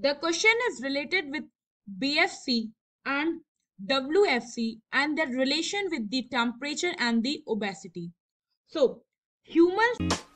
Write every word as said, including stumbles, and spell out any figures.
The question is related with B F C and W F C and their relation with the temperature and the obesity. So, humans